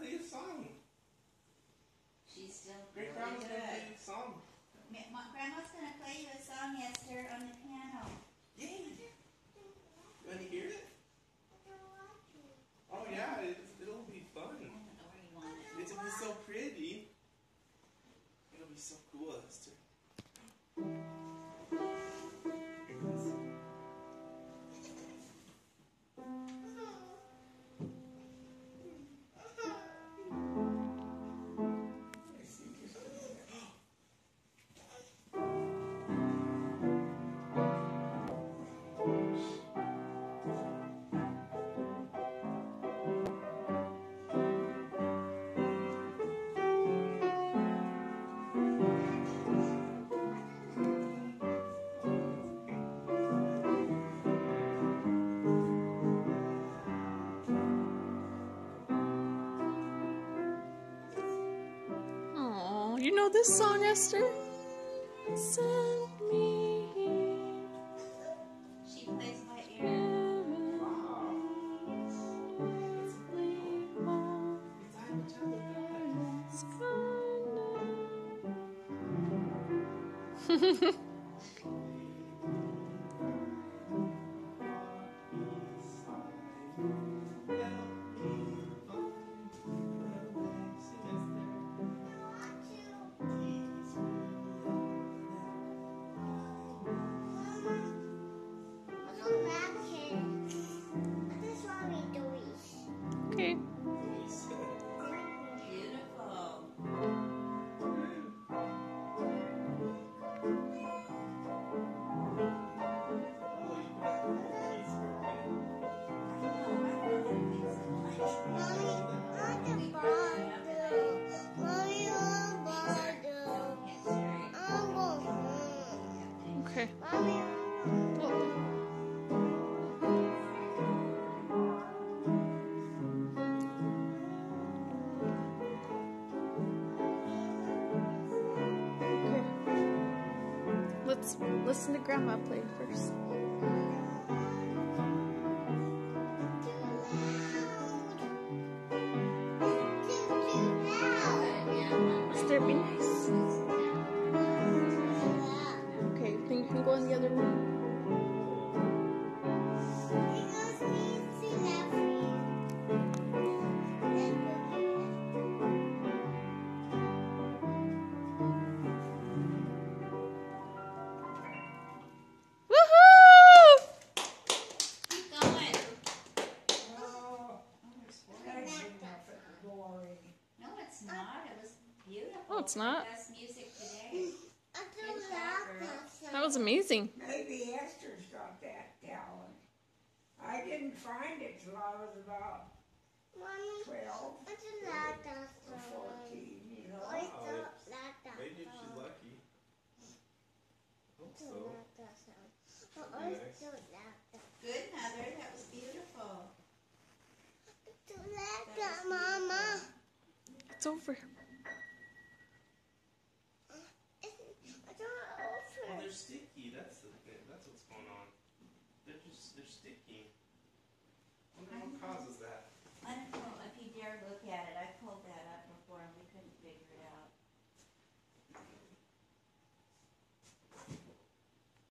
play a song. She's still Great really Grandma's good. gonna play a song. Grandma's gonna play you a song, Esther, on the piano. Yay! You wanna hear it? Oh yeah, it'll be fun. I don't know where you want it. It'll be so pretty. It'll be so cool, Esther. You know this song, Esther? Send me here. She plays by ear. Okay. Beautiful. Okay. Let's listen to Grandma play first. Esther, be nice. Okay, then you can go in the other room. Oh, it's not? Best music today. That was amazing. Maybe Esther's got that talent. I didn't find it till I was about 12 or 14, you know. Maybe if she's lucky. Hope so. Nice. Good, Mother. That was beautiful. It's over. Oh, they're sticky. That's what's going on. They're sticky. I wonder what causes that.